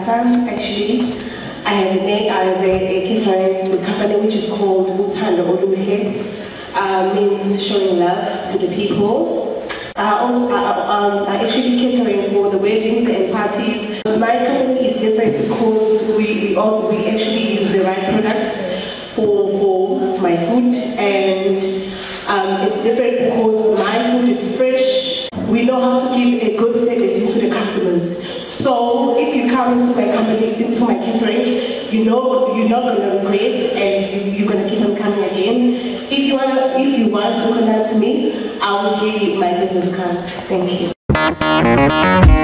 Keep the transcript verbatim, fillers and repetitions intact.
Kusasa, actually. I have a, I have a, a catering company which is called Utando Oluhe, uh, means showing love to the people. Uh, also, uh, um, I actually catering for the weddings and parties. My company is different because we, we, all, we actually use the right products for, for my food, and um, it's different because my food is fresh. We know how to give a good service to the customers. So if you come into my company, into my catering, you know you're not going to regret, and you, you're going to keep on coming again. If you want, if you want to connect to me, I will give you my business card. Thank you.